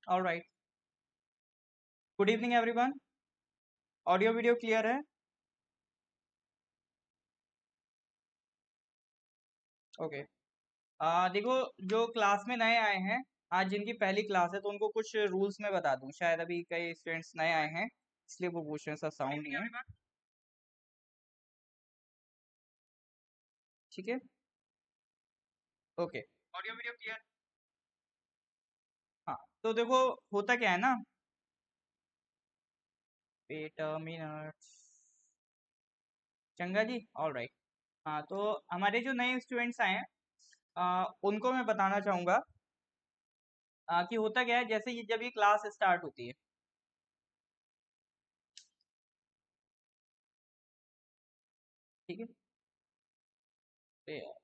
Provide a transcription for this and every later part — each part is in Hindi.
All right. Good evening, everyone. Audio video clear है? ओके। देखो, जो क्लास में नए आए हैं, आज जिनकी पहली क्लास है, तो उनको कुछ रूल्स मैं बता दूं। शायद अभी कई स्टूडेंट्स नए आए हैं, इसलिए वो पूछ रहे हैं, सर साउंड नहीं है। ठीक है, ओके। Audio video clear? हाँ, तो देखो, होता क्या है ना, वेट अ मिनट। चंगा जी, ऑल राइट। हाँ, तो हमारे जो नए स्टूडेंट्स आए हैं, उनको मैं बताना चाहूँगा कि होता क्या है, जैसे ये जब ये क्लास स्टार्ट होती है, ठीक है। तो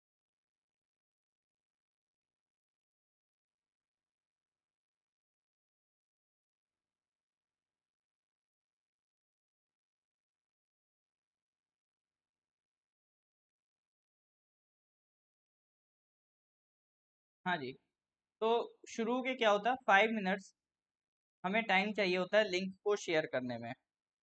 हाँ जी, तो शुरू के क्या होता है, 5 मिनट्स हमें टाइम चाहिए होता है लिंक को शेयर करने में।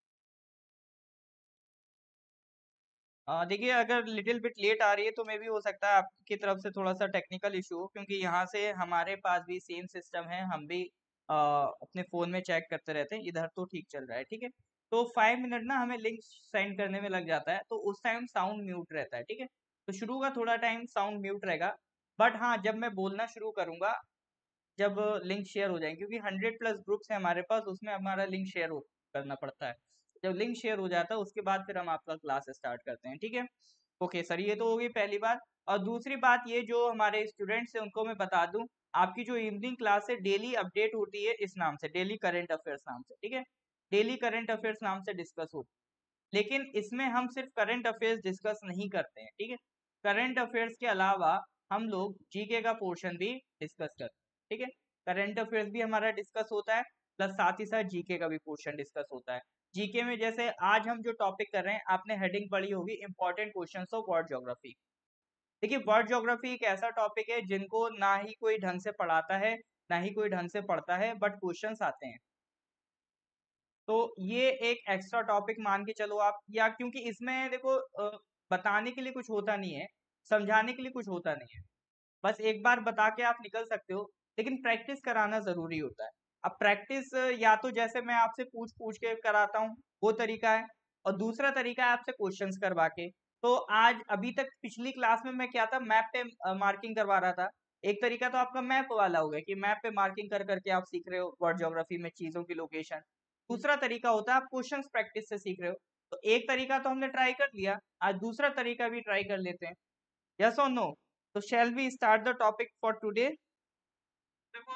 देखिए, अगर लिटिल बिट लेट आ रही है तो मे भी हो सकता है आपकी तरफ से थोड़ा सा टेक्निकल इशू हो, क्योंकि यहाँ से हमारे पास भी सेम सिस्टम है, हम भी अपने फ़ोन में चेक करते रहते हैं। इधर तो ठीक चल रहा है, ठीक है। तो 5 मिनट ना हमें लिंक सेंड करने में लग जाता है, तो उस टाइम साउंड म्यूट रहता है, ठीक है। तो शुरू का थोड़ा टाइम साउंड म्यूट रहेगा, बट हाँ, जब मैं बोलना शुरू करूँगा, जब लिंक शेयर हो जाएंगे, क्योंकि 100+ ग्रुप्स हैं हमारे पास, उसमें हमारा लिंक शेयर करना पड़ता है। जब लिंक शेयर हो जाता है, उसके बाद फिर हम आपका क्लास स्टार्ट करते हैं, ठीक है। ओके सर, ये तो होगी पहली बात। और दूसरी बात, ये जो हमारे स्टूडेंट्स हैं उनको मैं बता दूं, आपकी जो इवनिंग क्लास है डेली अपडेट होती है इस नाम से, डेली करंट अफेयर्स नाम से, ठीक है। डेली करंट अफेयर्स नाम से डिस्कस होती है, लेकिन इसमें हम सिर्फ करंट अफेयर्स डिस्कस नहीं करते हैं, ठीक है। करंट अफेयर्स के अलावा हम लोग जीके का पोर्शन भी डिस्कस करते हैं, ठीक है। करंट अफेयर्स भी हमारा डिस्कस होता है, प्लस साथ ही साथ जीके का भी पोर्शन डिस्कस होता है। जीके में जैसे आज हम जो टॉपिक कर रहे हैं, आपने हेडिंग पढ़ी होगी, important questions of world geography. देखिए, वर्ल्ड ज्योग्राफी एक ऐसा टॉपिक है जिनको ना ही कोई ढंग से पढ़ाता है, ना ही कोई ढंग से पढ़ता है, बट क्वेश्चंस आते हैं। तो ये एक एक्स्ट्रा टॉपिक मान के चलो आप, या क्योंकि इसमें देखो, बताने के लिए कुछ होता नहीं है, समझाने के लिए कुछ होता नहीं है। बस एक बार बता के आप निकल सकते हो, लेकिन प्रैक्टिस कराना जरूरी होता है। अब प्रैक्टिस या तो जैसे मैं आपसे पूछ पूछ के कराता हूँ, वो तरीका है, और दूसरा तरीका है आपसे क्वेश्चंस करवा के। तो आज अभी तक पिछली क्लास में मैं क्या था, मैप पे मार्किंग करवा रहा था। एक तरीका तो आपका मैप वाला हो गया कि मैप पे मार्किंग कर करके आप सीख रहे हो वर्ल्ड ज्योग्राफी में चीजों की लोकेशन। दूसरा तरीका होता है आप क्वेश्चंस प्रैक्टिस से सीख रहे हो। तो एक तरीका तो हमने ट्राई कर लिया, आज दूसरा तरीका भी ट्राई कर लेते हैं। यस और नो? तो shall we start the topic for today? देखो,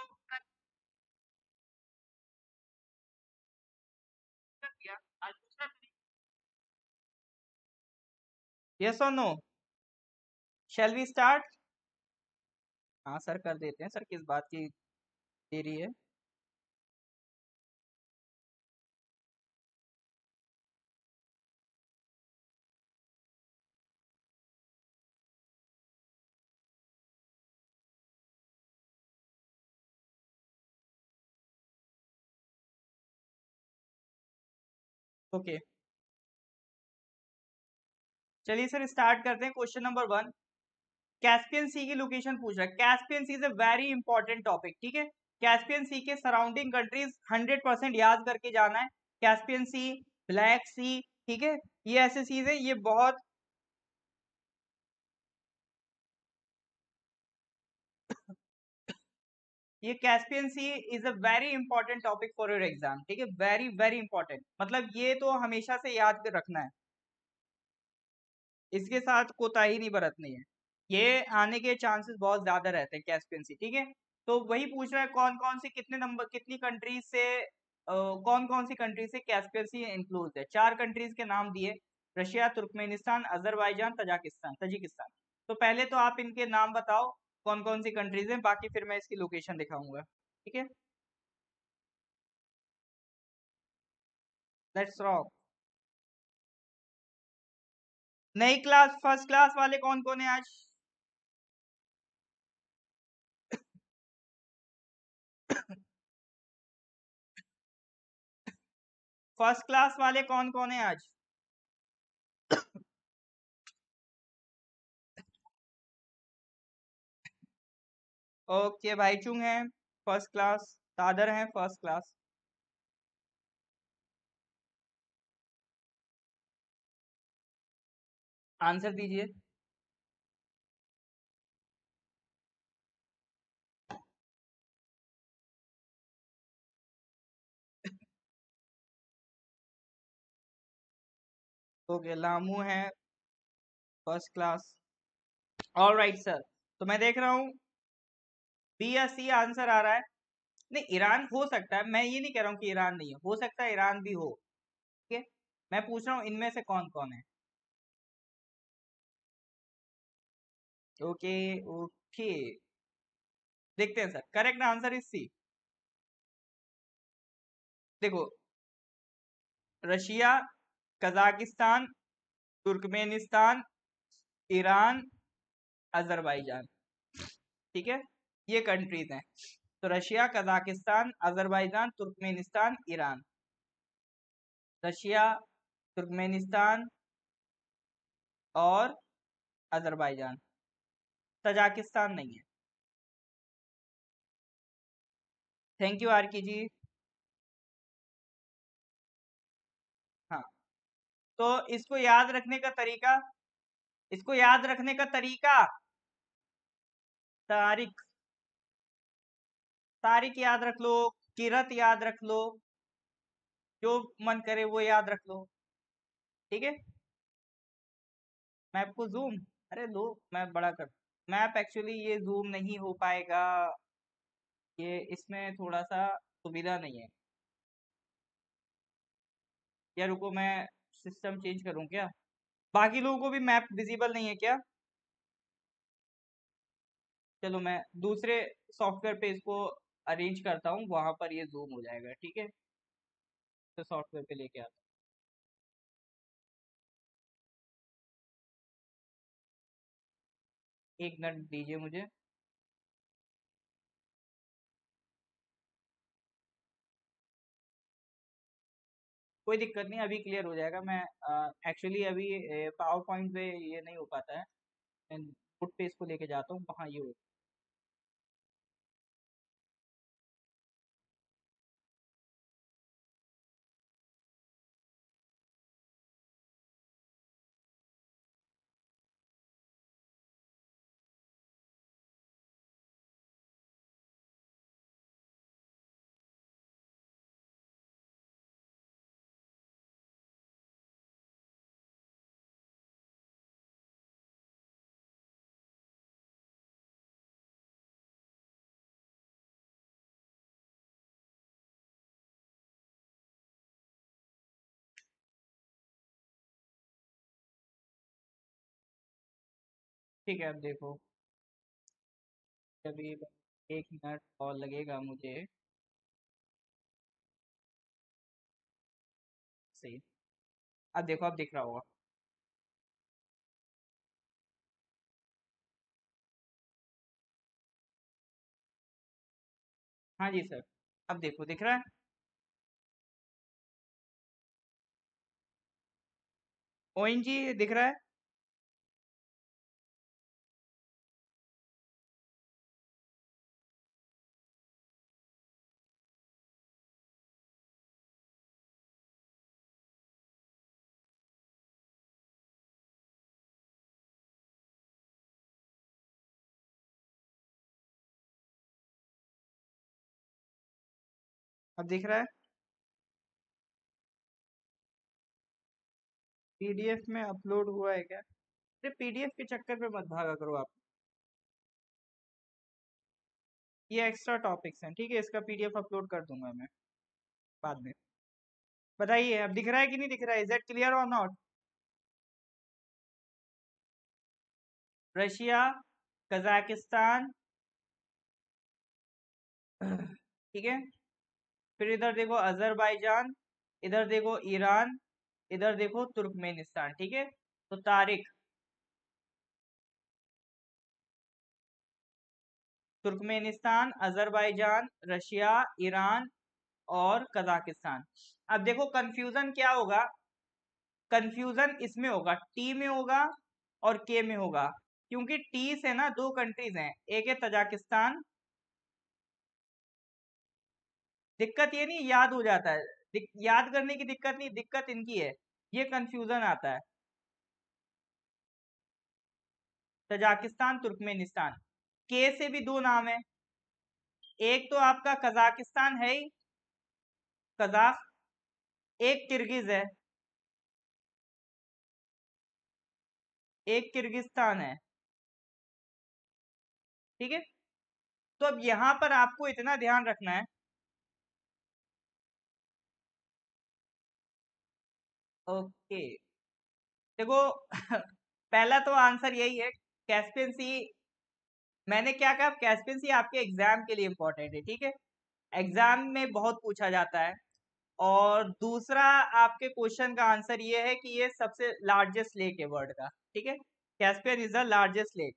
कर दिया, आज दूसरा तरीका। Yes or no? Shall we start? हाँ सर, कर देते हैं सर, किस बात की देरी है? ओके, चलिए सर स्टार्ट करते हैं। क्वेश्चन नंबर 1, कैस्पियन सी की लोकेशन पूछ रहा है। Caspian sea is a very important topic, ठीक है। कैस्पियन सी के सराउंडिंग कंट्रीज 100% याद करके जाना है। कैस्पियन सी, ब्लैक सी, ठीक है, ये ऐसे सीज है, ये बहुत ये Caspian sea is a very important topic for your exam, ठीक है। वेरी वेरी इंपॉर्टेंट, मतलब ये तो हमेशा से याद कर रखना है, इसके साथ कोताही नहीं बरतनी है। ये आने के चांसेस बहुत ज्यादा रहते हैं कैस्पियन सी, ठीक है। तो वही पूछ रहा है कौन कौन सी, कितने नंबर, कितनी कंट्रीज से, कौन कौन सी कंट्री से कैस्पियन सी इंक्लूड है। 4 कंट्रीज के नाम दिए, Russia, Turkmenistan, Azerbaijan, Tajikistan, Tajikistan. तो पहले तो आप इनके नाम बताओ कौन कौन सी कंट्रीज हैं, बाकी फिर मैं इसकी लोकेशन दिखाऊंगा, ठीक है। Let's rock. नई क्लास, फर्स्ट क्लास वाले कौन कौन है आज? फर्स्ट क्लास वाले कौन कौन है आज? ओके, भाईचुंग है फर्स्ट क्लास, तादर है फर्स्ट क्लास। आंसर दीजिए। ओके, लामू है first class. All right sir, तो मैं देख रहा हूँ बी या सी आंसर आ रहा है। नहीं, ईरान हो सकता है, मैं ये नहीं कह रहा हूँ कि ईरान नहीं है, हो सकता है ईरान भी हो। ठीक है, मैं पूछ रहा हूँ इनमें से कौन कौन है। ओके ओके, देखते हैं sir. Correct answer is C. देखो, Russia, Kazakhstan, Turkmenistan, Iran, Azerbaijan. ठीक है, ये कंट्रीज हैं। तो Russia, Kazakhstan, Azerbaijan, Turkmenistan, Iran. Russia, Turkmenistan और अजरबैजान। तजाकिस्तान नहीं है। थैंक यू आरकी जी। हाँ, तो इसको याद रखने का तरीका, इसको याद रखने का तरीका, तारीख, तारीख याद रख लो, किरत याद रख लो, जो मन करे वो याद रख लो। ठीक है, मैप को जूम, अरे लो, मैप बड़ा कर। मैप एक्चुअली ये जूम नहीं हो पाएगा, ये इसमें थोड़ा सा सुविधा नहीं है। या रुको, मैं सिस्टम चेंज करूँ क्या? बाकी लोगों को भी मैप विजिबल नहीं है क्या? चलो मैं दूसरे सॉफ्टवेयर पे इसको अरेंज करता हूँ, वहां पर ये जूम हो जाएगा। ठीक है, तो सॉफ्टवेयर पे लेके आता हूँ, एक मिनट दीजिए मुझे। कोई दिक्कत नहीं, अभी क्लियर हो जाएगा। मैं एक्चुअली अभी पावर पॉइंट पे ये नहीं हो पाता है, मैं फुट पे इसको लेके जाता हूँ, वहाँ ये हो। ठीक है, अब देखो, अभी 1 मिनट और लगेगा मुझे। सही, अब देखो, अब दिख रहा होगा। हाँ जी सर, अब देखो दिख रहा है। ओएनजी दिख रहा है। अब दिख रहा है। पीडीएफ में अपलोड हुआ है क्या? अरे पीडीएफ के चक्कर में मत भागा करो आप, ये एक्स्ट्रा टॉपिक्स हैं। ठीक है, इसका पीडीएफ अपलोड कर दूंगा मैं बाद में। बताइए, अब दिख रहा है कि नहीं दिख रहा है? Is that clear or not? Russia, Kazakhstan, ठीक है, फिर इधर देखो अजरबैजान, इधर देखो ईरान, इधर देखो तुर्कमेनिस्तान। ठीक है, तो तारीख, तुर्कमेनिस्तान, अजरबैजान, रशिया, ईरान और कजाकिस्तान। अब देखो कंफ्यूजन क्या होगा, कंफ्यूजन इसमें होगा, टी में होगा और के में होगा, क्योंकि टी से ना दो कंट्रीज हैं, एक है तजाकिस्तान। दिक्कत ये नहीं, याद हो जाता है, याद करने की दिक्कत नहीं, दिक्कत इनकी है, ये कंफ्यूजन आता है। तजाकिस्तान तुर्कमेनिस्तान, के से भी दो नाम है, एक तो आपका कजाकिस्तान है ही, कजाक, एक किर्गिज है, एक किर्गिस्तान है, ठीक है। तो अब यहां पर आपको इतना ध्यान रखना है। ओके, देखो पहला तो आंसर यही है, कैस्पियन सी। मैंने क्या कहा, कैस्पियन सी आपके एग्जाम के लिए इंपॉर्टेंट है, ठीक है, एग्जाम में बहुत पूछा जाता है। और दूसरा, आपके क्वेश्चन का आंसर ये है कि ये सबसे लार्जेस्ट लेक है वर्ल्ड का, ठीक है, Caspian is the largest lake.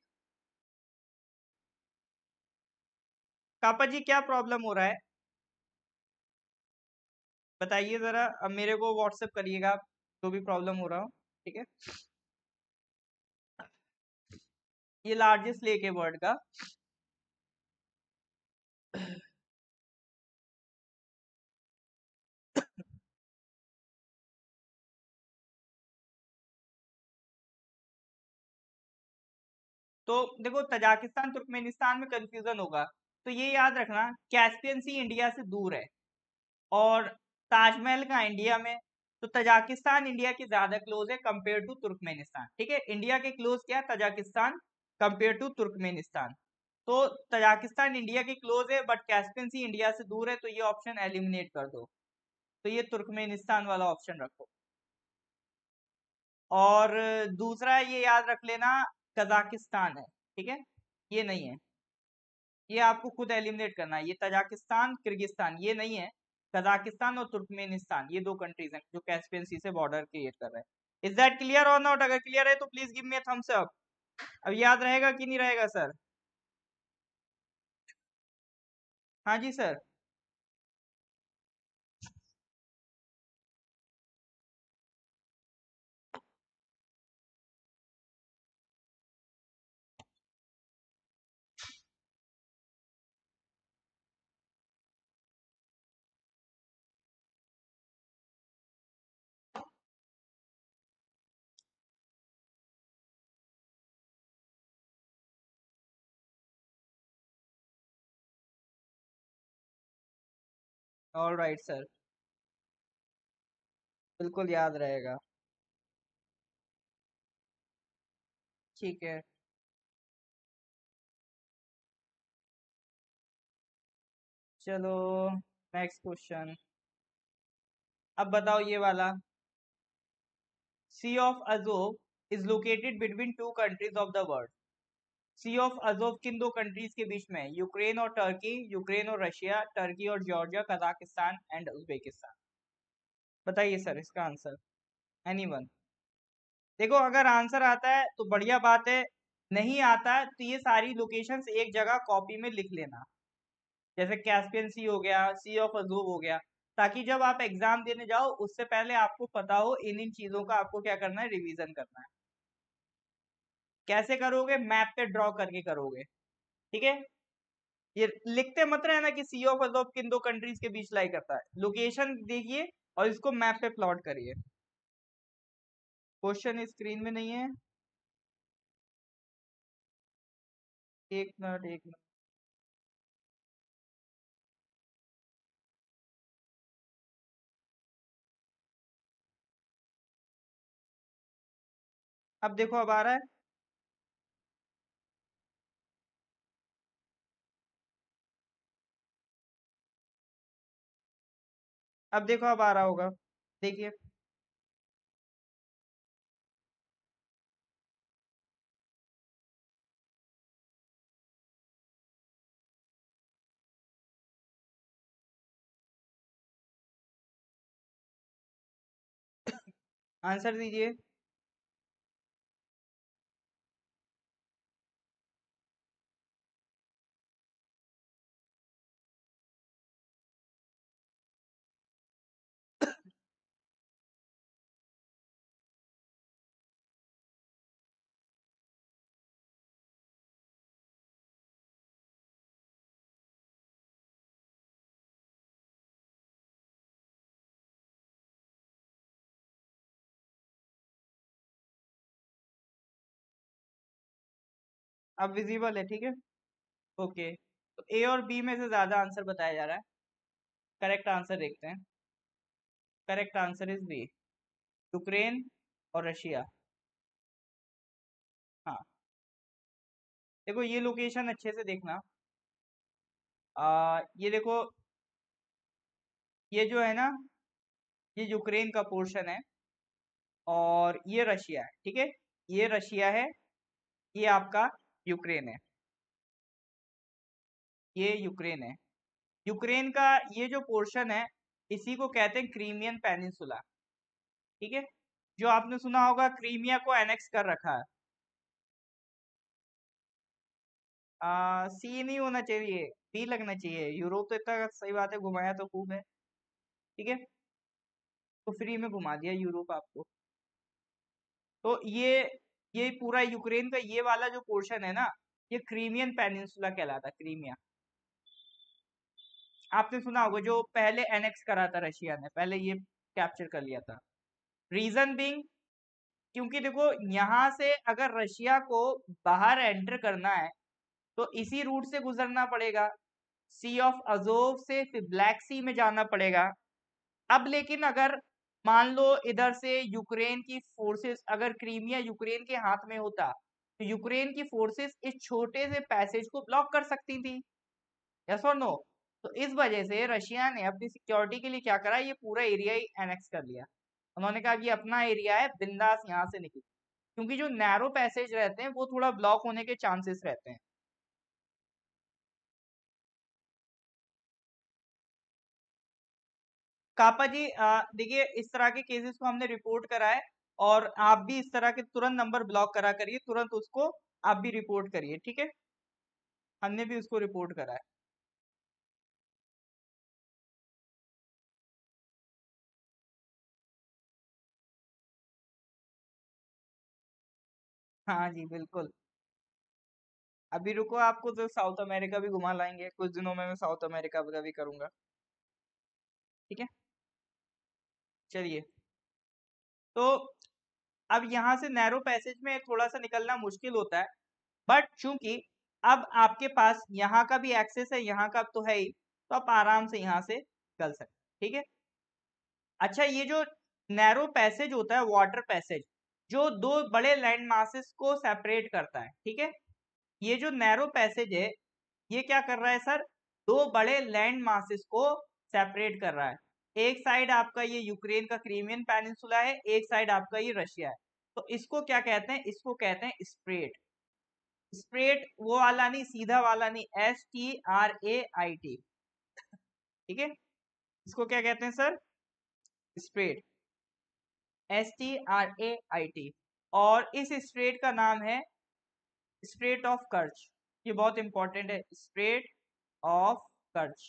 कापा जी क्या प्रॉब्लम हो रहा है, बताइए जरा, अब मेरे को व्हाट्सएप करिएगा आप, जो भी प्रॉब्लम हो रहा हो, ठीक है। ये लार्जेस्ट लेक है वर्ल्ड का। तो देखो तजाकिस्तान तुर्कमेनिस्तान में कंफ्यूजन होगा, तो ये याद रखना, कैस्पियन सी इंडिया से दूर है, और ताजमहल का इंडिया में, तो तजाकिस्तान इंडिया के ज्यादा क्लोज है कंपेयर टू तुर्कमेनिस्तान, ठीक है, इंडिया के क्लोज क्या है, तजाकिस्तान कंपेयर टू तुर्कमेनिस्तान। तो तजाकिस्तान इंडिया के क्लोज है, बट कैस्पियन सी इंडिया से दूर है, तो ये ऑप्शन एलिमिनेट कर दो, तो ये तुर्कमेनिस्तान वाला ऑप्शन रखो। और दूसरा ये याद रख लेना, कजाकिस्तान है, ठीक है, ये नहीं है, ये आपको खुद एलिमिनेट करना है, ये तजाकिस्तान किर्गिस्तान ये नहीं है, कजाकिस्तान और तुर्कमेनिस्तान ये दो कंट्रीज हैं जो कैस्पियन सी से बॉर्डर क्रिएट कर रहे हैं। Is that clear or not, अगर क्लियर है तो please give me a thumbs up. अब याद रहेगा कि नहीं रहेगा सर? हाँ जी सर। ऑल राइट सर, बिल्कुल याद रहेगा। ठीक है, चलो नेक्स्ट क्वेश्चन। अब बताओ ये वाला, sea of Azov is located between two countries of the world. Sea of Azov किन दो कंट्रीज के बीच में है? यूक्रेन और टर्की, यूक्रेन और रशिया, टर्की और जॉर्जिया, कजाकिस्तान एंड उज्बेकिस्तान। बताइए सर इसका आंसर, एनीवन। देखो अगर आंसर आता है तो बढ़िया बात है, नहीं आता है तो ये सारी लोकेशंस एक जगह कॉपी में लिख लेना, जैसे कैस्पियन सी हो गया, सी ऑफ अजूब हो गया, ताकि जब आप एग्जाम देने जाओ उससे पहले आपको पता हो इन इन चीजों का आपको क्या करना है, रिवीजन करना है। कैसे करोगे, मैप पे ड्रॉ करके करोगे, ठीक है। ये लिखते मत रहना कि सी ऑफ अजोब किन दो कंट्रीज के बीच लाई करता है, लोकेशन देखिए और इसको मैप पे प्लॉट करिए। क्वेश्चन स्क्रीन में नहीं है, एक मिनट एक मिनट। अब देखो अब आ रहा है, अब देखो अब आ रहा होगा, देखिए। आंसर दीजिए। अब विजिबल है, ठीक है। ओके, तो ए और बी में से ज्यादा आंसर बताया जा रहा है। करेक्ट आंसर देखते हैं। Correct answer is B, Ukraine और रशिया। हाँ, देखो ये लोकेशन अच्छे से देखना। ये देखो, ये जो है ना, ये यूक्रेन का पोर्शन है और ये रशिया है, ठीक है। ये रशिया है, ये आपका यूक्रेन है, ये यूक्रेन है। यूक्रेन का ये जो पोर्शन है, इसी को कहते हैं क्रीमियन पेनिनसुला, ठीक है। जो आपने सुना होगा क्रीमिया को एनेक्स कर रखा है। सी नहीं होना चाहिए, बी लगना चाहिए। यूरोप तो इतना सही बात है, घुमाया तो खूब है, ठीक है। तो फ्री में घुमा दिया यूरोप आपको। तो ये पूरा यूक्रेन का ये वाला जो पोर्शन है ना, ये क्रीमियन पेनिनसुला कहलाता है, क्रीमिया। आपने सुना होगा जो पहले एनेक्स करा था रशिया ने, पहले ये कैप्चर कर लिया था। रीजन बिंग, क्योंकि देखो यहाँ से अगर रशिया को बाहर एंटर करना है तो इसी रूट से गुजरना पड़ेगा, सी ऑफ अजोव से फिर ब्लैक सी में जाना पड़ेगा। अब लेकिन अगर मान लो इधर से यूक्रेन की फोर्सेस, अगर क्रीमिया यूक्रेन के हाथ में होता तो यूक्रेन की फोर्सेस इस छोटे से पैसेज को ब्लॉक कर सकती थी, यस और नो। तो इस वजह से रशिया ने अपनी सिक्योरिटी के लिए क्या करा, ये पूरा एरिया ही एनेक्स कर लिया। उन्होंने कहा कि अपना एरिया है, बिंदास यहाँ से निकल, क्योंकि जो नैरो पैसेज रहते हैं वो थोड़ा ब्लॉक होने के चांसेस रहते हैं। कापा जी, देखिए इस तरह के केसेस को हमने रिपोर्ट करा है, और आप भी इस तरह के तुरंत नंबर ब्लॉक करा करिए, तुरंत उसको आप भी रिपोर्ट करिए, ठीक है। हमने भी उसको रिपोर्ट करा है। हाँ जी बिल्कुल। अभी रुको, आपको तो साउथ अमेरिका भी घुमा लाएंगे कुछ दिनों में, मैं साउथ अमेरिका का भी करूंगा, ठीक है। चलिए, तो अब यहाँ से नैरो पैसेज में थोड़ा सा निकलना मुश्किल होता है, बट चूंकि अब आपके पास यहाँ का भी एक्सेस है, यहाँ का तो है ही, तो आप आराम से यहाँ से निकल सकते हैं, ठीक है। अच्छा, ये जो नैरो पैसेज होता है, वाटर पैसेज, जो दो बड़े लैंड मासेस को सेपरेट करता है, ठीक है। ये जो नैरो पैसेज है, ये क्या कर रहा है सर, दो बड़े लैंड मासेस को सेपरेट कर रहा है। एक साइड आपका ये यूक्रेन का क्रीमियन पेनिनसुला है, एक साइड आपका ये रशिया है। तो इसको क्या कहते हैं, इसको कहते हैं स्ट्रेट। स्ट्रेट वो वाला नहीं, सीधा वाला नहीं, STRAIT, ठीक है। इसको क्या कहते हैं सर, स्ट्रेट, STRAIT। और इस स्ट्रेट का नाम है स्ट्रेट ऑफ कर्च। ये बहुत इंपॉर्टेंट है, स्ट्रेट ऑफ कर्च।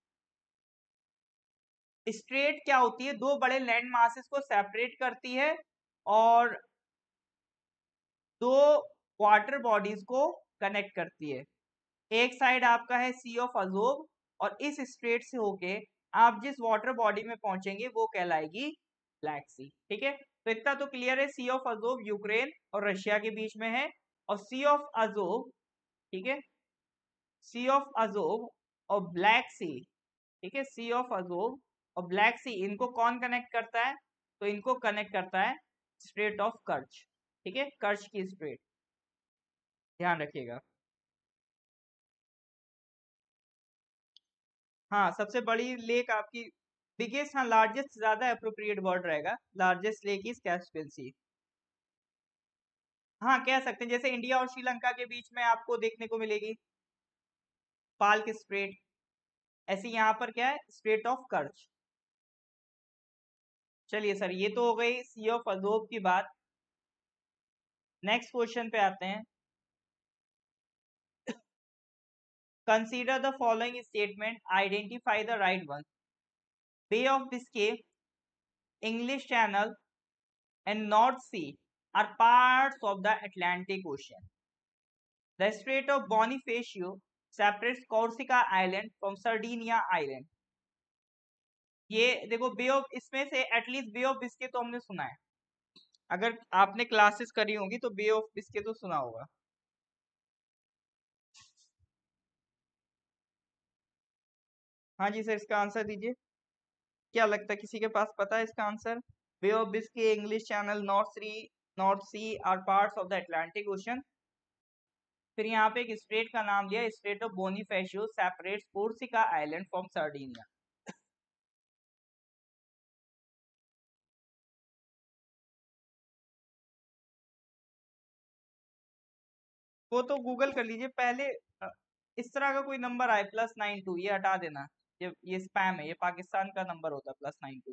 स्ट्रेट क्या होती है, दो बड़े लैंड मासेस को सेपरेट करती है और दो वाटर बॉडीज को कनेक्ट करती है। एक साइड आपका है सी ऑफ अजोव, और इस स्ट्रेट से होके आप जिस वाटर बॉडी में पहुंचेंगे वो कहलाएगी ब्लैक सी, ठीक है। तो इतना तो क्लियर है, सी ऑफ अजोव यूक्रेन और रशिया के बीच में है, और सी ऑफ अजोव, ठीक है, सी ऑफ अजोव और ब्लैक सी, ठीक है, सी ऑफ अजोव और ब्लैक सी, इनको कौन कनेक्ट करता है, तो इनको कनेक्ट करता है स्ट्रेट ऑफ कर्च, ठीक है, कर्च की स्ट्रेट, ध्यान रखिएगा। हाँ, सबसे बड़ी लेक आपकी, बिगेस्ट, हाँ लार्जेस्ट ज्यादा अप्रोप्रिएट वर्ड रहेगा, largest lake is Caspian sea. हाँ कह सकते हैं, जैसे इंडिया और श्रीलंका के बीच में आपको देखने को मिलेगी पाल्क स्ट्रेट, ऐसे यहाँ पर क्या है, स्ट्रेट ऑफ कर्च। चलिए सर, ये तो हो गई सी ऑफ अजोव की बात। नेक्स्ट क्वेश्चन पे आते हैं। Consider the following statement, identify the right one. Bay of Biscay, English channel and North Sea are parts of the Atlantic Ocean. The Strait of Bonifacio separates Corsica Island from Sardinia Island. ये देखो, बे ऑफ, इसमें से एटलीस्ट बे ऑफ बिस्के तो हमने सुना है, अगर आपने क्लासेस करी होंगी तो बे ऑफ बिस्के तो सुना होगा। हाँ जी सर, इसका आंसर दीजिए। क्या लगता है किसी के पास पता है इसका आंसर? Bay of Biscay, English channel, north sea are parts of the Atlantic ocean. फिर यहाँ पे एक स्टेट का नाम लिया, state of Bonifacio separates Corsica island from Sardinia. वो तो गूगल कर लीजिए पहले। इस तरह का कोई नंबर आए +92, ये हटा देना। ये स्पैम है, ये पाकिस्तान का नंबर होता है +92।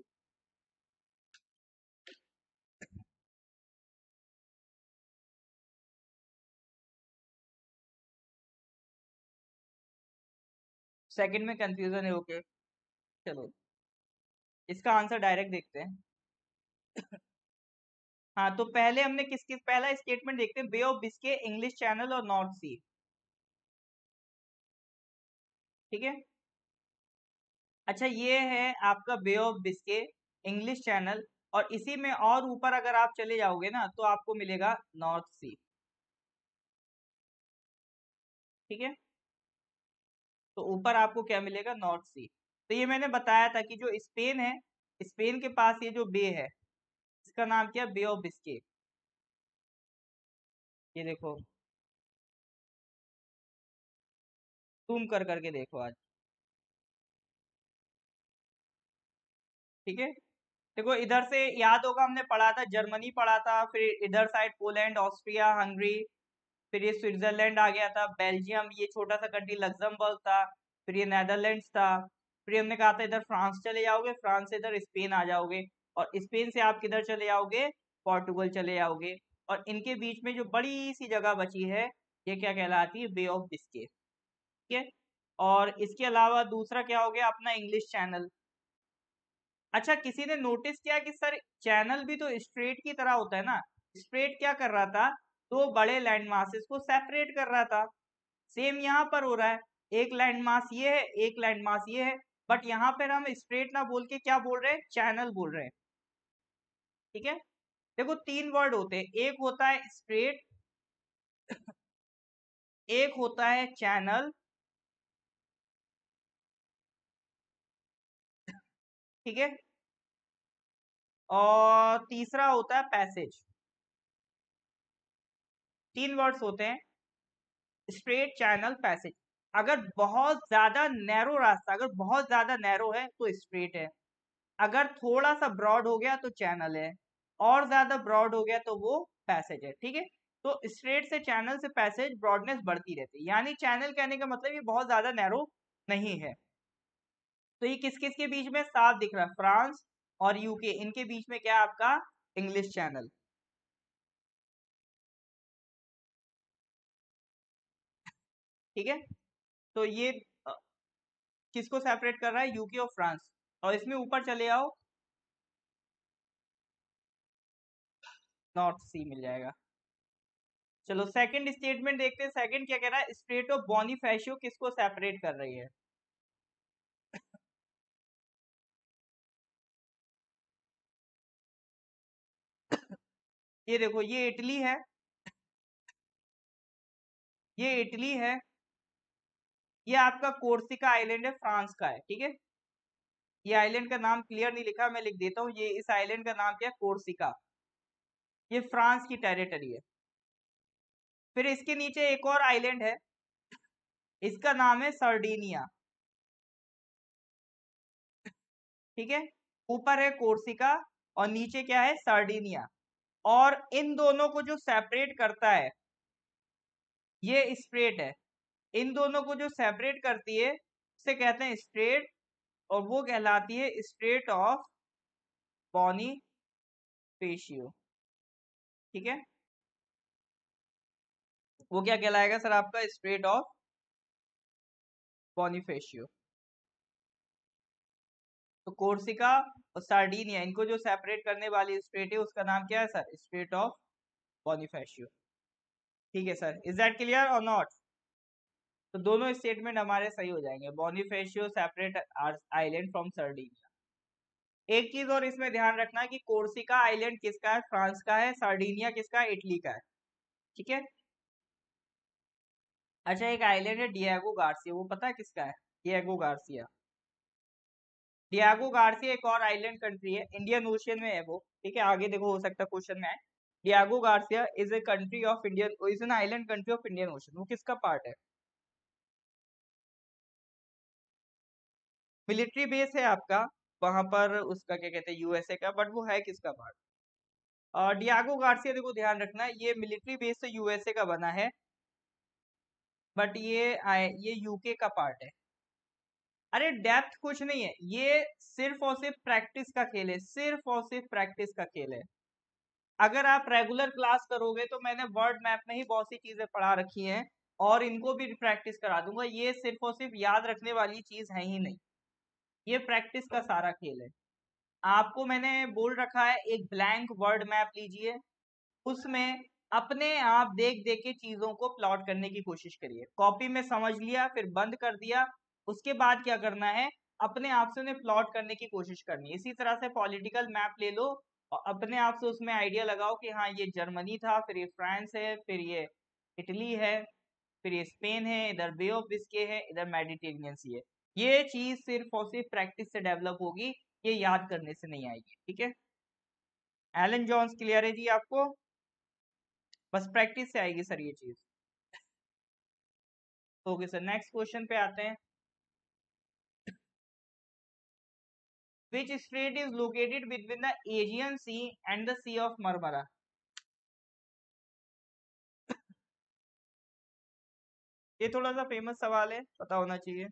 सेकंड में कंफ्यूजन है, ओके। चलो इसका आंसर डायरेक्ट देखते हैं। हाँ, तो पहले हमने किस किस पहला स्टेटमेंट देखते हैं, bay of Biscay, English channel और नॉर्थ सी। ठीक है। अच्छा, ये है आपका bay of Biscay, English channel, और इसी में और ऊपर अगर आप चले जाओगे ना तो आपको मिलेगा नॉर्थ सी। ठीक है। तो ऊपर आपको क्या मिलेगा, नॉर्थ सी। तो ये मैंने बताया था कि जो स्पेन है, स्पेन के पास ये जो बे है, इसका नाम क्या, बे ऑफ बिस्के। ये देखो, जूम कर करके देखो आज। ठीक है। देखो इधर से याद होगा, हमने पढ़ा था, जर्मनी पढ़ा था, फिर इधर साइड पोलैंड, ऑस्ट्रिया, हंगरी, फिर ये स्विट्जरलैंड आ गया था, बेल्जियम, ये छोटा सा कंट्री लग्जमबर्ग था, फिर ये नेदरलैंड्स था। फिर हमने कहा था इधर फ्रांस चले जाओगे, फ्रांस से इधर स्पेन आ जाओगे, और स्पेन से आप किधर चले जाओगे, पोर्टुगल चले जाओगे। और इनके बीच में जो बड़ी सी जगह बची है, ये क्या कहलाती है, बे ऑफ बिस्के। ठीक है। और इसके अलावा दूसरा क्या हो गया अपना, इंग्लिश चैनल। अच्छा, किसी ने नोटिस किया कि सर चैनल भी तो स्ट्रेट की तरह होता है ना। स्ट्रेट क्या कर रहा था, दो बड़े लैंड मासेस को सेपरेट कर रहा था। सेम यहाँ पर हो रहा है, एक लैंड मास ये है, एक लैंड मास ये है, बट यहाँ पर हम स्ट्रेट ना बोल के क्या बोल रहे हैं, चैनल बोल रहे हैं। ठीक है। देखो तीन वर्ड होते हैं, एक होता है स्ट्रेट, एक होता है चैनल, ठीक है, और तीसरा होता है पैसेज। तीन वर्ड्स होते हैं, स्ट्रेट, चैनल, पैसेज। अगर बहुत ज्यादा नैरो रास्ता, अगर बहुत ज्यादा नैरो है तो स्ट्रेट है, अगर थोड़ा सा ब्रॉड हो गया तो चैनल है, और ज्यादा ब्रॉड हो गया तो वो पैसेज है। ठीक है। तो स्ट्रेट से चैनल से पैसेज ब्रॉडनेस बढ़ती रहती है, यानी चैनल कहने का मतलब ये बहुत ज्यादा नैरो नहीं है। तो ये किस किस के बीच में साफ दिख रहा है, फ्रांस और यूके, इनके बीच में क्या है आपका, इंग्लिश चैनल। ठीक है। तो ये किसको सेपरेट कर रहा है, यूके और फ्रांस। और इसमें ऊपर चले आओ, नॉर्थ सी मिल जाएगा। चलो सेकंड स्टेटमेंट देखते हैं, सेकंड क्या कह रहा है, स्ट्रेट ऑफ बॉनीफेशियो किसको सेपरेट कर रही है। ये देखो, ये इटली है, ये इटली है, ये आपका कोर्सिका आइलैंड है, फ्रांस का है। ठीक है। ये आइलैंड का नाम क्लियर नहीं लिखा, मैं लिख देता हूँ, ये इस आइलैंड का नाम क्या है, कोर्सिका। ये फ्रांस की टेरिटरी है। फिर इसके नीचे एक और आइलैंड है, इसका नाम है सर्डिनिया। ठीक है। ऊपर है कोर्सिका और नीचे क्या है, सर्डिनिया। और इन दोनों को जो सेपरेट करता है, ये स्ट्रेट है। इन दोनों को जो सेपरेट करती है उसे कहते हैं स्ट्रेट, और वो कहलाती है स्ट्रेट ऑफ बॉनीफेशियो। ठीक है। वो क्या कहलाएगा सर आपका, स्ट्रेट ऑफ बॉनीफेशियो। तो कोर्सिका और सार्डिनिया, इनको जो सेपरेट करने वाली स्ट्रेट है उसका नाम क्या है सर, स्ट्रेट ऑफ बॉनीफेशियो। ठीक है sir, is that clear or not. तो दोनों स्टेटमेंट हमारे सही हो जाएंगे, Bonifacio separate island from Sardinia. एक चीज और इसमें ध्यान रखना कि कोर्सिका आइलैंड किसका है, फ्रांस का है, सार्डिनिया किसका है, इटली का है। ठीक है। अच्छा, एक आइलैंड है डिएगो गार्सिया, वो पता है किसका है, डिएगो गार्सिया। डियागो गार्सिया एक और आइलैंड कंट्री है, इंडियन ओशियन में है वो, ठीक है। आगे देखो, हो सकता है क्वेश्चन में आए। Diego Garcia is a country of Indian, is an island country of Indian ocean. वो किसका पार्ट है? मिलिट्री बेस है आपका वहां पर, उसका क्या कहते हैं, यूएसए का, बट वो है किसका पार्ट? डियागो गार्सिया, देखो ध्यान रखना, ये मिलिट्री बेस तो यूएसए का बना है, बट ये यूके का पार्ट है। अरे डेप्थ कुछ नहीं है, ये सिर्फ और सिर्फ प्रैक्टिस का खेल है, सिर्फ और सिर्फ प्रैक्टिस का खेल है। अगर आप रेगुलर क्लास करोगे तो मैंने वर्ड मैप में ही बहुत सी चीजें पढ़ा रखी हैं, और इनको भी प्रैक्टिस करा दूंगा। ये सिर्फ और सिर्फ याद रखने वाली चीज है ही नहीं, ये प्रैक्टिस का सारा खेल है। आपको मैंने बोल रखा है एक ब्लैंक वर्ड मैप लीजिए, उसमें अपने आप देख देख के चीजों को प्लॉट करने की कोशिश करिए। कॉपी में समझ लिया फिर बंद कर दिया, उसके बाद क्या करना है, अपने आप से उन्हें प्लॉट करने की कोशिश करनी है। इसी तरह से पॉलिटिकल मैप ले लो और अपने आप से उसमें आइडिया लगाओ कि हाँ ये जर्मनी था, फिर ये फ्रांस है, फिर ये इटली है, फिर ये स्पेन है, इधर बे ऑफ बिस्के है, इधर मेडिटेरेनियन सी है। ये चीज सिर्फ और सिर्फ प्रैक्टिस से डेवलप होगी, ये याद करने से नहीं आएगी, ठीक है। एलन जॉन्स क्लियर है जी आपको? बस प्रैक्टिस से आएगी सर ये चीज। ओके सर, नेक्स्ट क्वेश्चन पे आते हैं। Which strait is located between the Aegean sea and the sea of Marmara? ये थोड़ा सा फेमस सवाल है, पता होना चाहिए।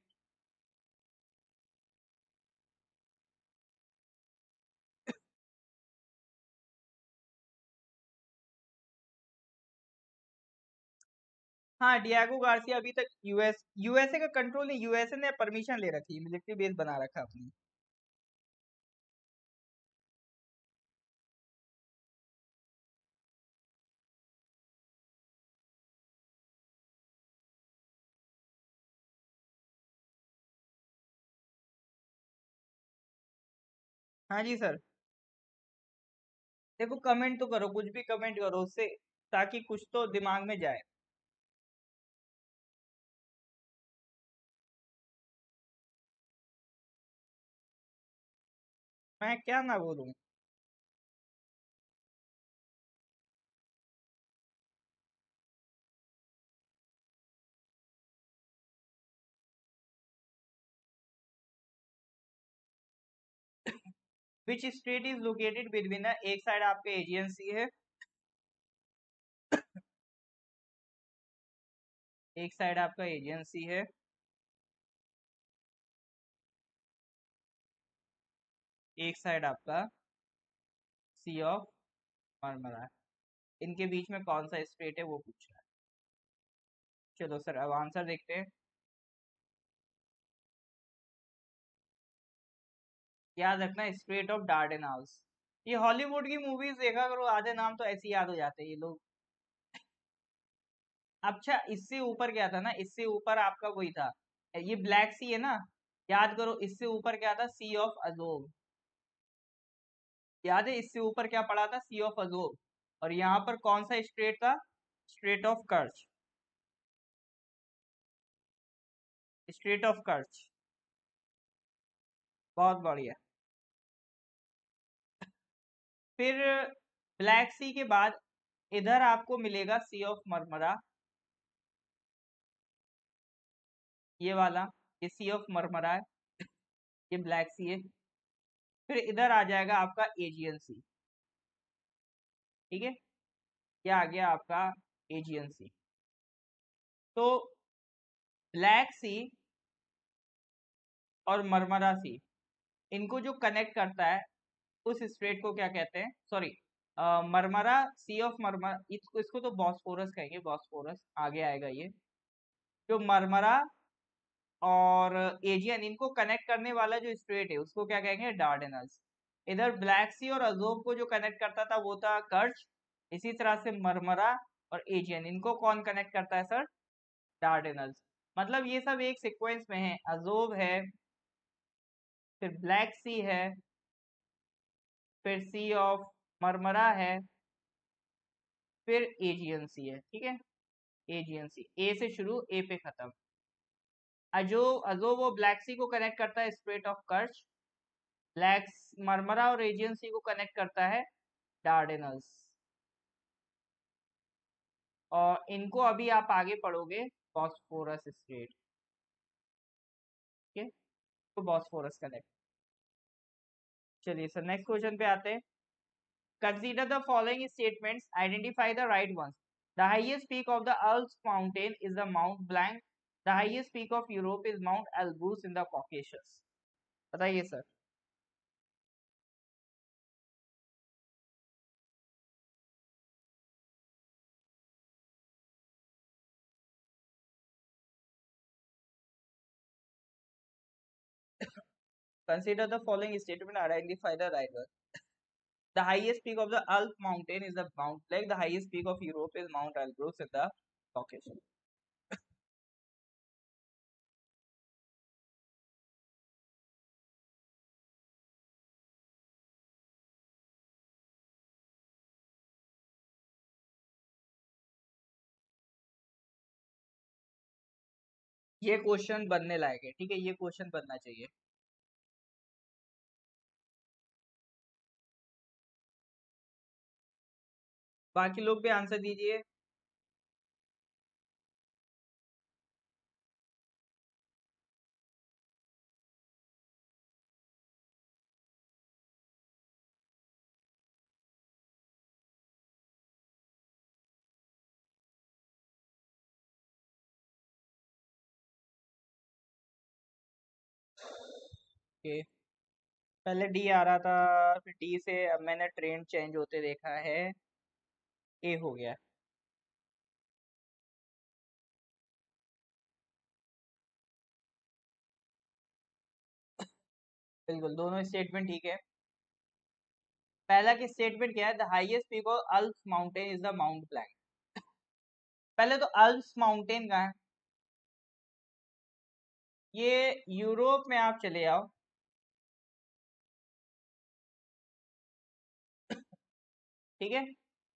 हाँ, डियागो गार्सिया अभी तक यूएसए का कंट्रोल नहीं, यूएसए ने परमिशन ले रखी है, मिलिट्री बेस बना रखा है अपनी। हाँ जी सर। देखो कमेंट तो करो, कुछ भी कमेंट करो उससे, ताकि कुछ तो दिमाग में जाए। मैं क्या ना बोलूं? Which state is located between, एक साइड आपका एजियन सी है, एक साइड आपका एजियन सी है, एक साइड आपका सी ऑफ मरमरा। इनके बीच में कौन सा स्टेट है वो पूछ रहा है। चलो सर अब आंसर देखते हैं। याद रखना, स्ट्रेट ऑफ डार्डेनल्स। ये हॉलीवुड की मूवीज देखा करो, आधे नाम तो ऐसे ही याद हो जाते हैं ये लोग। अच्छा, इससे ऊपर क्या था ना, इससे ऊपर आपका वही था, ये ब्लैक सी है ना, याद करो इससे ऊपर क्या था, सी ऑफ अजोब। याद है इससे ऊपर क्या पड़ा था, सी ऑफ अजोब। और यहाँ पर कौन सा स्ट्रेट था, strait of Kerch, strait of Kerch. बहुत बढ़िया। फिर ब्लैक सी के बाद इधर आपको मिलेगा सी ऑफ मरमरा, ये वाला, ये सी ऑफ मरमरा है, ये ब्लैक सी है। फिर इधर आ जाएगा आपका एजियन सी, ठीक है, ये आ गया आपका एजियन सी। तो ब्लैक सी और मरमरा सी, इनको जो कनेक्ट करता है उस स्ट्रेट को क्या कहते हैं, sorry, Marmara, sea of Marmara, इसको इसको तो बॉस्फोरस कहेंगे, बॉस्फोरस आगे आएगा ये। जो मरमरा और एजियन, इनको कनेक्ट करने वाला जो स्ट्रेट है उसको क्या कहेंगे, डार्डेनल्स। इधर ब्लैक सी और अजोब को जो कनेक्ट करता था वो था कर्च। इसी तरह से मरमरा और एजियन, इनको कौन कनेक्ट करता है सर, डार्डेनल्स। मतलब ये सब एक सीक्वेंस में है, अजोब है, फिर ब्लैक सी है, फिर सी ऑफ मरमरा है, फिर एजियन सी है, ठीक है। एजियन सी, ए से शुरू, ए पे खत्म। अजो अजो वो ब्लैक सी को कनेक्ट करता है, strait of Kerch. Blacks Marmara और एजियन सी को कनेक्ट करता है डार्डेनल्स। और इनको अभी आप आगे पढ़ोगे बॉस्फोरस स्ट्रेट। ठीक है, तो बॉस्फोरस कनेक्ट। चलिए सर नेक्स्ट क्वेश्चन पे आते हैं। Consider the following statements, identify the right ones. The highest peak of the Alps mountain is the Mount Blanc. The highest peak of Europe is Mount Elbrus in the Caucasus. बताइए sir. Consider the following statement, identify the right one. The highest peak of the Alp mountain is the Mount Blanc. The highest peak of Europe is Mount Elbrus in the Caucasus. ये क्वेश्चन बनने लायक है, ठीक है, ये क्वेश्चन बनना चाहिए। बाकी लोग भी आंसर दीजिए। ओके, पहले डी आ रहा था, फिर डी से अब मैंने ट्रेंड चेंज होते देखा है, ए हो गया। बिल्कुल, दोनों स्टेटमेंट ठीक है। पहला की स्टेटमेंट क्या है? The highest peak of Alps mountain is the Mount Blanc. पहले तो अल्प्स माउंटेन का है, ये यूरोप में आप चले आओ, ठीक है,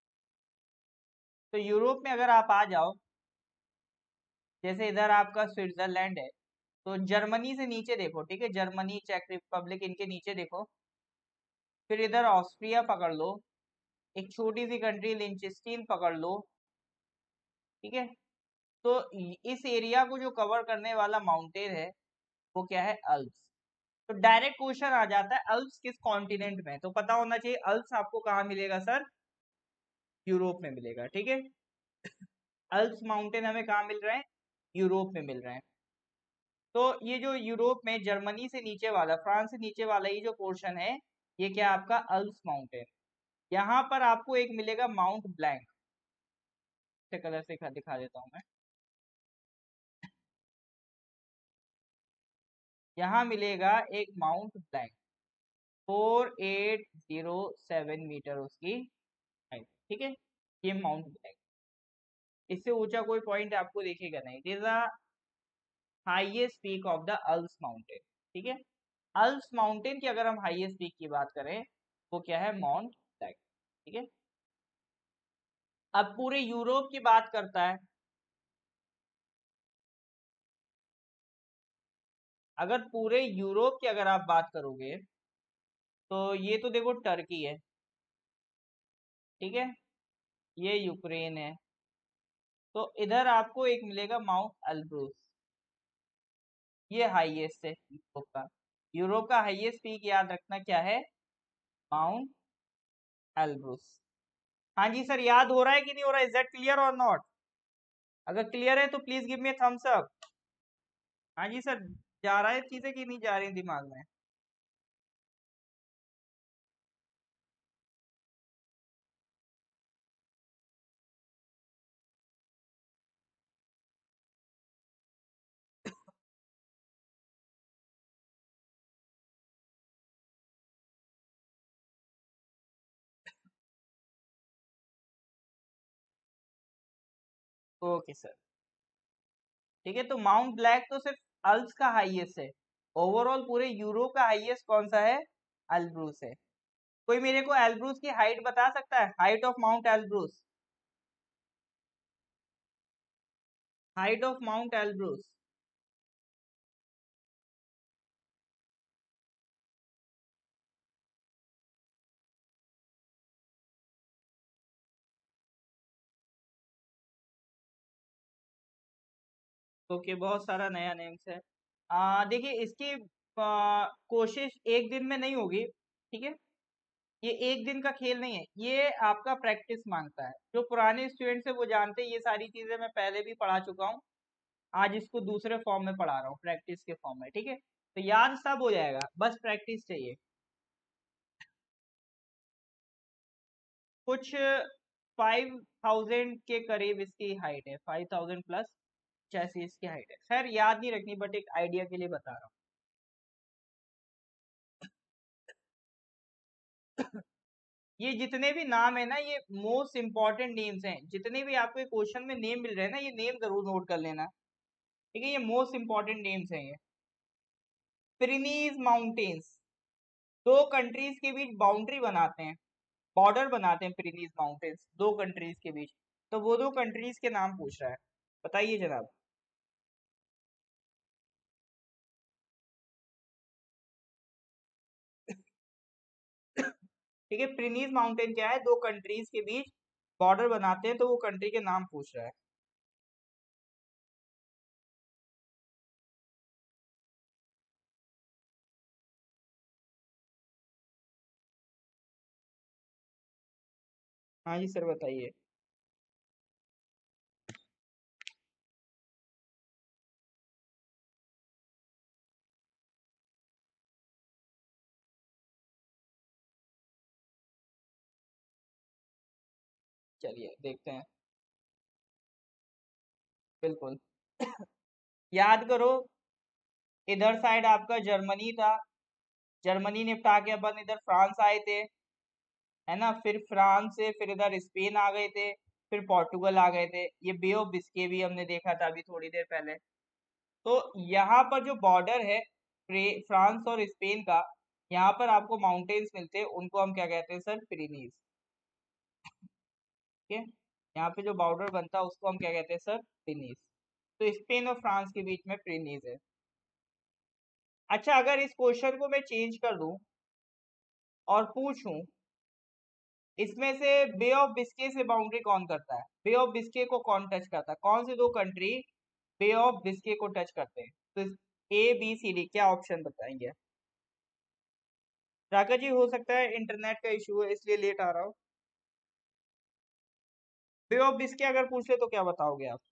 तो यूरोप में अगर आप आ जाओ, जैसे इधर आपका स्विट्जरलैंड है, तो जर्मनी से नीचे देखो, ठीक है, जर्मनी, चेक रिपब्लिक, इनके नीचे देखो, फिर इधर ऑस्ट्रिया पकड़ लो, एक छोटी सी कंट्री लिंचेस्टीन पकड़ लो, ठीक है, तो इस एरिया को जो कवर करने वाला माउंटेन है वो क्या है? अल्प्स। तो डायरेक्ट क्वेश्चन आ जाता है अल्प्स किस कॉन्टिनेंट में, तो पता होना चाहिए अल्प्स आपको कहाँ मिलेगा सर? यूरोप में मिलेगा, ठीक है। अल्प्स माउंटेन हमें कहाँ मिल रहे हैं? यूरोप में मिल रहे हैं। तो ये जो यूरोप में जर्मनी से नीचे वाला, फ्रांस से नीचे वाला ये जो पोर्शन है, ये क्या आपका? Alps mountain. यहाँ पर आपको एक मिलेगा माउंट ब्लैंक, से कलर से दिखा देता हूँ मैं। यहाँ मिलेगा एक माउंट ब्लैंक, 4807 मीटर उसकी हाइट, ठीक है, ये माउंट ब्लैंक। इससे ऊंचा कोई पॉइंट आपको दिखेगा नहीं। It is the highest peak of the Alps mountain, ठीक है। अल्प्स माउंटेन की अगर हम हाईएस्ट पीक की बात करें, वो क्या है? माउंट ब्लैंक, ठीक है। अब पूरे यूरोप की बात करता है, अगर पूरे यूरोप की अगर आप बात करोगे, तो ये तो देखो टर्की है, ठीक है, ये यूक्रेन है, तो इधर आपको एक मिलेगा माउंट एल्ब्रूस, ये हाईएस्ट है यूरोप का। यूरोप का हाईएस्ट पीक याद रखना क्या है? Mount Elbrus. हाँ जी सर, याद हो रहा है कि नहीं हो रहा है? Is that clear or not? अगर क्लियर है तो please give me thumbs up. हाँ जी सर, जा रहा है चीजें कि नहीं जा रही दिमाग में? ओके सर, ठीक है, तो माउंट ब्लैक तो सिर्फ अल्प्स का हाईएस्ट है, ओवरऑल पूरे यूरोप का हाईएस्ट कौन सा है? एल्ब्रूस है। कोई मेरे को एल्ब्रूस की हाइट बता सकता है? Height of Mount Elbrus, height of Mount Elbrus. Okay, बहुत सारा नया नेम्स है। देखिए इसकी कोशिश एक दिन में नहीं होगी, ठीक है। ये एक दिन का खेल नहीं है, ये आपका प्रैक्टिस मांगता है। जो पुराने स्टूडेंट्स है वो जानते हैं, ये सारी चीजें मैं पहले भी पढ़ा चुका हूँ। आज इसको दूसरे फॉर्म में पढ़ा रहा हूँ, प्रैक्टिस के फॉर्म में, ठीक है। तो याद सब हो जाएगा, बस प्रैक्टिस चाहिए। कुछ 5000 के करीब इसकी हाइट है, 5000 प्लस जैसी इसकी हाइट है। खैर याद नहीं रखनी, बट एक आइडिया के लिए बता रहा हूँ। ये जितने भी नाम है ना, ये मोस्ट इंपॉर्टेंट नेम्स हैं। जितने भी आपको क्वेश्चन में नेम मिल रहे हैं ना, ये नेम जरूर नोट कर लेना, ठीक है। ये मोस्ट इंपॉर्टेंट नेम्स हैं ये। पिरेनीज माउंटेन्स, दो कंट्रीज के बीच बाउंड्री बनाते हैं, बॉर्डर बनाते हैं पिरेनीज माउंटेन्स दो कंट्रीज के बीच। तो वो दो कंट्रीज के नाम पूछ रहा है, बताइए जनाब। ठीक है, पिरेनीज माउंटेन क्या है, दो कंट्रीज के बीच बॉर्डर बनाते हैं, तो वो कंट्री के नाम पूछ रहा है। हाँ जी सर, बताइए। चलिए देखते हैं। बिल्कुल। याद करो, इधर साइड आपका जर्मनी था, जर्मनी निपटा के अपन इधर फ्रांस आए थे, है ना। फिर फ्रांस से फिर इधर स्पेन आ गए थे, फिर पोर्टुगल आ गए थे। ये बे ऑफ बिस्के भी हमने देखा था अभी थोड़ी देर पहले। तो यहाँ पर जो बॉर्डर है फ्रांस और स्पेन का, यहाँ पर आपको माउंटेन्स मिलते हैं, उनको हम क्या कहते हैं सर, पिरेनीज। ठीक है, यहाँ पे जो बॉर्डर बनता है उसको हम क्या कहते हैं सर, पिरेनीज। तो स्पेन और फ्रांस के बीच में पिरेनीज है। अच्छा, अगर इस क्वेश्चन को मैं चेंज कर दूं और पूछूं, इसमें से बे ऑफ बिस्के से बाउंड्री कौन करता है, बे ऑफ बिस्के को कौन टच करता है, कौन से दो कंट्री बे ऑफ बिस्के को टच करते हैं? तो ए बी सी डी, क्या ऑप्शन बताएंगे? राका जी, हो सकता है इंटरनेट का इशू है इसलिए लेट आ रहा हो। बे ऑफ बिस्के अगर पूछ ले तो क्या बताओगे आप?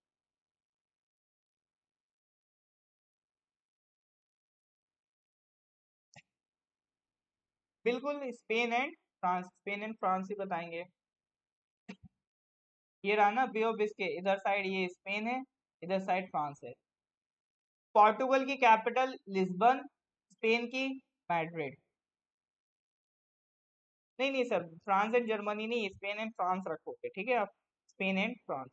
बिल्कुल, Spain and France, Spain and France ही बताएंगे। ये रहा ना बे ऑफ बिस्के, इधर साइड ये स्पेन है, इधर साइड फ्रांस है। पोर्टुगल की कैपिटल लिस्बन, स्पेन की मैड्रिड। नहीं नहीं सर, फ्रांस एंड जर्मनी नहीं, स्पेन एंड फ्रांस रखोगे, ठीक है आप, Spain and France.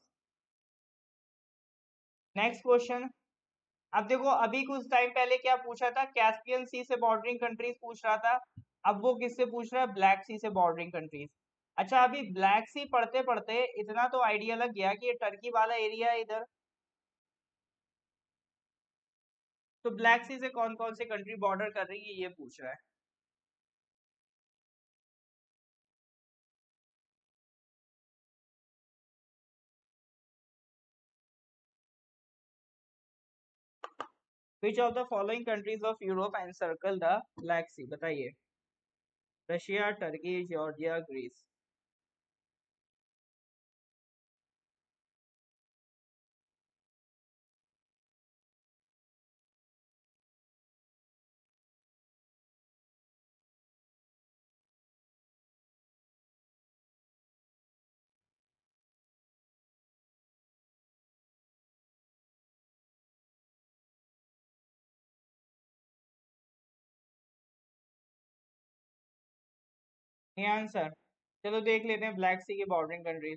Next question. अब देखो, अभी कुछ टाइम पहले क्या पूछा था, कैस्पियन सी से बॉर्डरिंग कंट्रीज पूछ रहा था। अब वो किससे पूछ रहा है, ब्लैक सी से बॉर्डरिंग कंट्रीज। अच्छा, अभी ब्लैक सी पढ़ते पढ़ते इतना तो आइडिया लग गया कि ये टर्की वाला एरिया है इधर। तो ब्लैक सी से कौन कौन से कंट्री बॉर्डर कर रही है, ये पूछ रहा है। Which of the following countries of Europe encircle the black sea, बताइए। Russia, Turkey, Georgia, Greece. ये आंसर, चलो देख लेते हैं ब्लैक सी की बॉर्डरिंग कंट्रीज।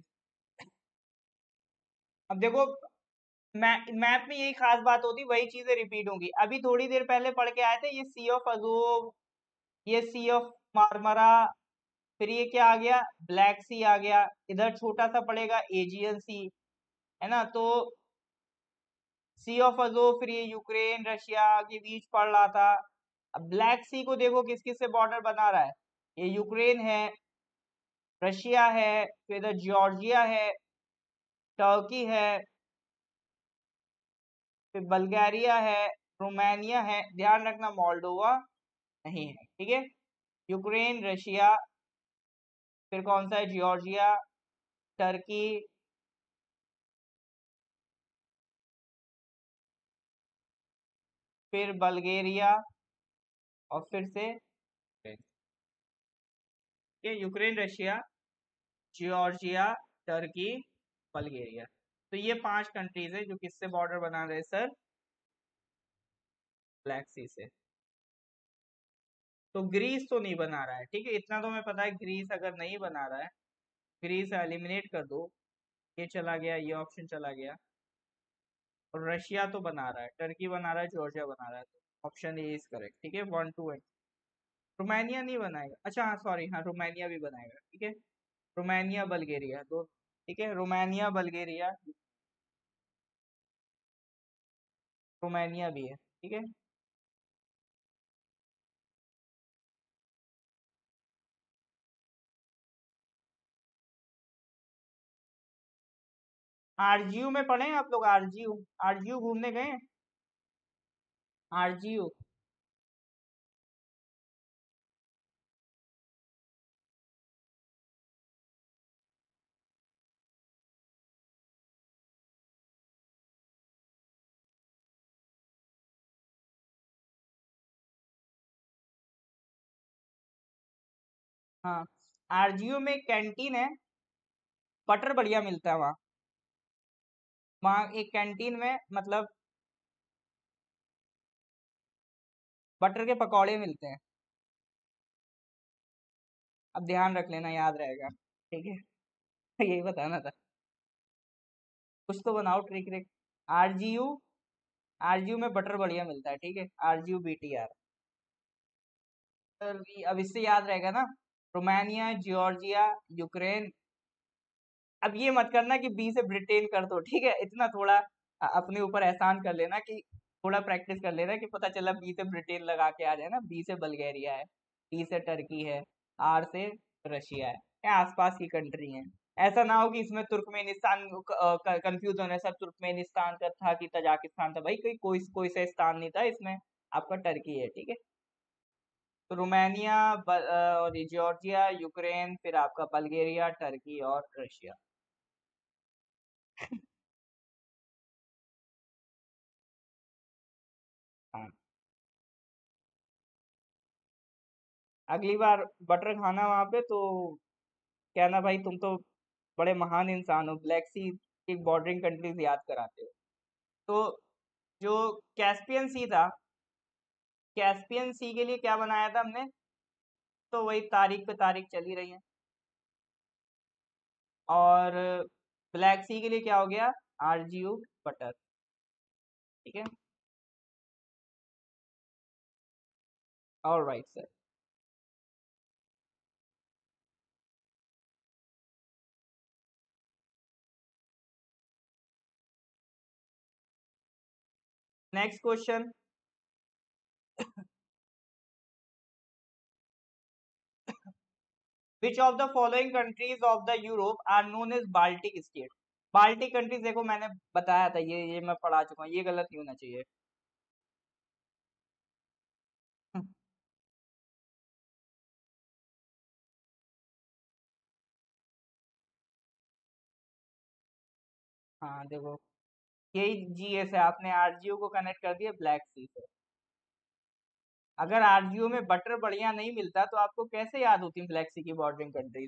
अब देखो, मैप में यही खास बात होती, वही चीजें रिपीट होंगी। अभी थोड़ी देर पहले पढ़ के आए थे, ये सी ऑफ अजोव, ये सी ऑफ मारमरा, फिर ये क्या आ गया, ब्लैक सी आ गया। इधर छोटा सा पड़ेगा एजियन सी, है ना। तो सी ऑफ अजोव, फिर ये यूक्रेन रशिया के बीच पड़ रहा था। अब ब्लैक सी को देखो किस किस से बॉर्डर बना रहा है, ये यूक्रेन है, रशिया है, फिर इधर जॉर्जिया है, टर्की है, फिर बल्गारिया है, रोमानिया है, ध्यान रखना मोल्डोवा नहीं है, ठीक है। यूक्रेन, रशिया, फिर कौन सा है, जॉर्जिया, टर्की, फिर बल्गेरिया और फिर से ये Ukraine, Russia, Georgia, Turkey, Bulgaria. तो ये 5 कंट्रीज है जो किससे बॉर्डर बना रहे हैं सर, ब्लैक सी से। तो ग्रीस तो नहीं बना रहा है, ठीक है, इतना तो मैं पता है। ग्रीस अगर नहीं बना रहा है, ग्रीस एलिमिनेट कर दो, ये चला गया, ये ऑप्शन चला गया। और रशिया तो बना रहा है, टर्की बना रहा है, जॉर्जिया बना रहा है, तो ऑप्शन ए इज करेक्ट, ठीक है, 1 2 8। रोमानिया नहीं बनाएगा, अच्छा हाँ सॉरी, हाँ रोमानिया भी बनाएगा, ठीक है। रोमानिया, बल्गेरिया दो, ठीक है, रोमानिया, बल्गेरिया, रोमानिया भी है, ठीक है। आरजीयू में पढ़े हैं आप लोग, आरजीयू, आरजीयू घूमने गए हैं, आरजीयू। हाँ, आरजीयू में एक कैंटीन है, बटर बढ़िया मिलता है वहाँ। वहाँ एक कैंटीन में मतलब बटर के पकौड़े मिलते हैं। अब ध्यान रख लेना, याद रहेगा, ठीक है। यही बताना था, कुछ तो बनाओ ट्रिक ट्रिक। आरजीयू, आरजीयू में बटर बढ़िया मिलता है, ठीक है, आरजीयू बीटीआर। अब इससे याद रहेगा ना, रोमानिया, जॉर्जिया, यूक्रेन। अब ये मत करना कि बी से ब्रिटेन कर दो, ठीक है, इतना थोड़ा अपने ऊपर एहसान कर लेना कि थोड़ा प्रैक्टिस कर लेना कि पता चला बी से ब्रिटेन लगा के आ जाए ना। बी से बल्गेरिया है, टी से टर्की है, आर से रशिया है, ये आसपास की कंट्री है। ऐसा ना हो कि इसमें तुर्कमेनिस्तान कंफ्यूज होने, सब तुर्कमेनिस्तान का था कि तजाकिस्तान था, भाई कोई कोई कोई सा स्थान नहीं था इसमें, आपका टर्की है, ठीक है। तो रोमानिया, और ये जॉर्जिया, यूक्रेन, फिर आपका बल्गेरिया, टर्की और रशिया। हाँ, अगली बार बटर खाना वहां पे तो कहना भाई तुम तो बड़े महान इंसान हो, ब्लैक सी की बॉर्डरिंग कंट्रीज याद कराते हो। तो जो कैस्पियन सी था, कैस्पियन सी के लिए क्या बनाया था हमने, तो वही तारीख पे तारीख चली रही है। और ब्लैक सी के लिए क्या हो गया, आरजीयू बटर, ठीक है। All right sir. Next question. Which of the following countries of the Europe are known as Baltic state. Baltic countries देखो मैंने बताया था, ये मैं पढ़ा चुका हूँ, ये गलत नहीं होना चाहिए। हाँ देखो, यही जीएस है, आपने आरजीओ को कनेक्ट कर दिया ब्लैक सी से। अगर आरजीओ में बटर बढ़िया नहीं मिलता तो आपको कैसे याद होती ब्लैक सी की बॉर्डरिंग कंट्रीज।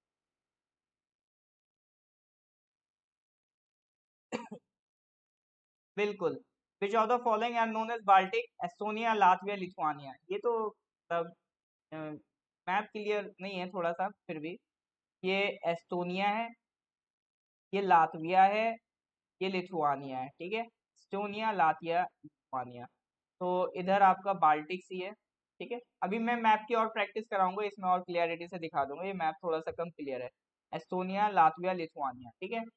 बिल्कुल। Which of the following are known as Baltic, Estonia, Latvia, Lithuania. ये तो मतलब मैप क्लियर नहीं है थोड़ा सा, फिर भी ये एस्टोनिया है, ये लातविया है, ये लिथुआनिया है, ठीक है। Estonia, Latvia, Lithuania. तो इधर आपका बाल्टिक सी है, ठीक है। अभी मैं मैप की और प्रैक्टिस कराऊंगा, इसमें और क्लियरिटी से दिखा दूंगा, ये मैप थोड़ा सा कम क्लियर है। एस्टोनिया, लातविया, लिथुआनिया, ठीक है।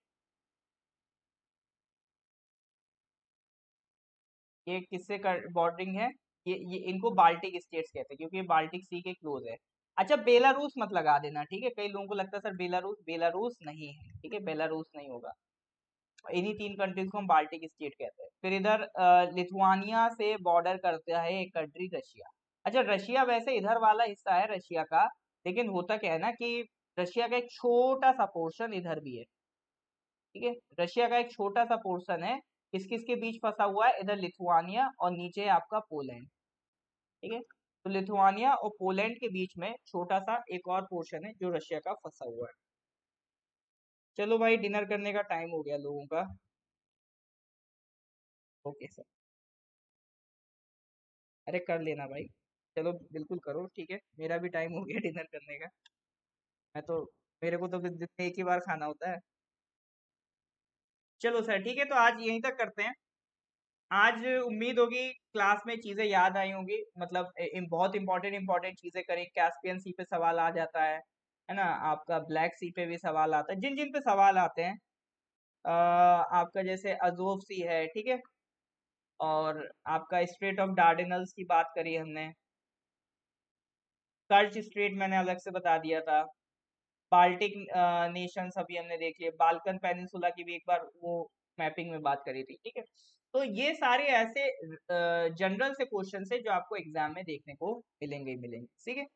ये किससे बॉर्डरिंग है, ये इनको बाल्टिक स्टेट्स कहते हैं क्योंकि ये बाल्टिक सी के क्लोज है। अच्छा, बेलारूस मत लगा देना, ठीक है, कई लोगों को लगता है सर बेलारूस, बेलारूस नहीं है, ठीक है, बेलारूस नहीं होगा। इन्हीं 3 कंट्रीज को हम बाल्टिक स्टेट कहते हैं। फिर इधर लिथुआनिया से बॉर्डर करता है एक कंट्री रशिया। अच्छा, रशिया वैसे इधर वाला हिस्सा है रशिया का, लेकिन होता क्या है ना कि रशिया का एक छोटा सा पोर्शन इधर भी है। ठीक है, रशिया का एक छोटा सा पोर्शन है, किस किस के बीच फंसा हुआ है, इधर लिथुआनिया और नीचे है आपका पोलैंड। ठीक है, तो लिथुआनिया और पोलैंड के बीच में छोटा सा एक और पोर्शन है जो रशिया का फंसा हुआ है। चलो भाई, डिनर करने का टाइम हो गया लोगों का। Okay sir. अरे कर लेना भाई, चलो बिल्कुल करो, ठीक है, मेरा भी टाइम हो गया डिनर करने का। मैं तो, मेरे को तो दिन में एक ही बार खाना होता है। चलो सर, ठीक है, तो आज यहीं तक करते हैं। आज उम्मीद होगी क्लास में चीजें याद आई होंगी, मतलब बहुत इंपॉर्टेंट इंपॉर्टेंट चीजें करें। कैस्पियन सी पे सवाल आ जाता है ना, आपका ब्लैक सी पे भी सवाल आता है, जिन जिन पे सवाल आते हैं। आपका जैसे अजोव सी है, ठीक है, और आपका स्ट्रेट ऑफ डार्डेनल्स की बात करी हमने, कर्च स्ट्रेट मैंने अलग से बता दिया था, बाल्टिक नेशंस अभी हमने देख लिए, बाल्कन पेनिनसुला की भी एक बार वो मैपिंग में बात करी थी। ठीक है, तो ये सारे ऐसे जनरल से क्वेश्चन है जो आपको एग्जाम में देखने को मिलेंगे ही मिलेंगे। ठीक है,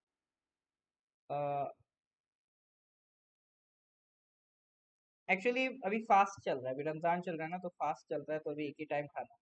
एक्चुअली अभी फास्ट चल रहा है, अभी रमजान चल रहा है ना, तो फास्ट चल रहा है, तो अभी एक ही टाइम खाना।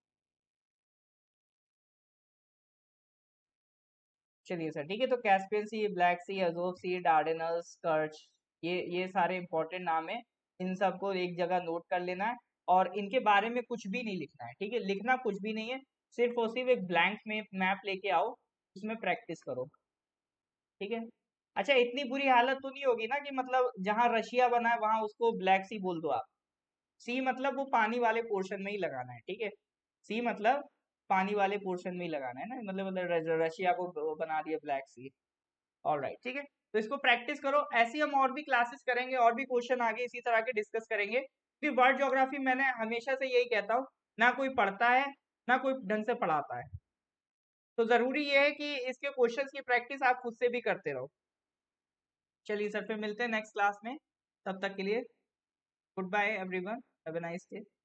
चलिए सर, ठीक है, तो Caspian sea, black sea, Azov sea, Dardanelles, Kerch, ये सारे इंपॉर्टेंट नाम है। इन सबको एक जगह नोट कर लेना है, और इनके बारे में कुछ भी नहीं लिखना है। ठीक है, लिखना कुछ भी नहीं है, सिर्फ और सिर्फ एक ब्लैंक में मैप लेके आओ, उसमें प्रैक्टिस करो। ठीक है, अच्छा, इतनी बुरी हालत तो नहीं होगी ना कि मतलब जहाँ रशिया बना है वहां उसको ब्लैक सी बोल दो आप। सी मतलब वो पानी वाले पोर्शन में ही लगाना है। ठीक है, सी मतलब पानी वाले पोर्शन में ही लगाना है ना, मतलब रशिया को वो बना दिया ब्लैक सी। ऑलराइट, ठीक है, तो इसको प्रैक्टिस करो। ऐसे ही हम और भी क्लासेस करेंगे, और भी क्वेश्चन आगे इसी तरह के डिस्कस करेंगे। फिर वर्ल्ड ज्योग्राफी मैंने हमेशा से यही कहता हूँ, ना कोई पढ़ता है, ना कोई ढंग से पढ़ाता है। तो जरूरी ये है कि इसके क्वेश्चंस की प्रैक्टिस आप खुद से भी करते रहो। चलिए सर, फिर मिलते हैं नेक्स्ट क्लास में, तब तक के लिए goodbye everyone, have a nice day.